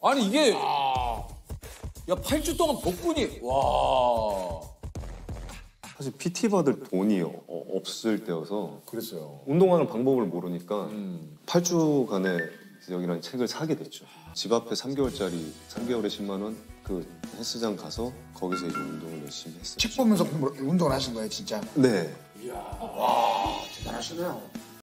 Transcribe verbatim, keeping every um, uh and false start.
아니 이게 야 팔 주 동안 복근이 와. 사실 피티 받을 돈이 어, 없을 때여서 그랬어요. 운동하는 방법을 모르니까 음. 팔 주간의 여기라는 책을 사게 됐죠. 집 앞에 삼 개월짜리 삼 개월에 십만 원 그 헬스장 가서 거기서 이제 운동을 열심히 했어요. 책 보면서 공부, 운동을 하신 거예요, 진짜? 네. 와, 대단하시네요.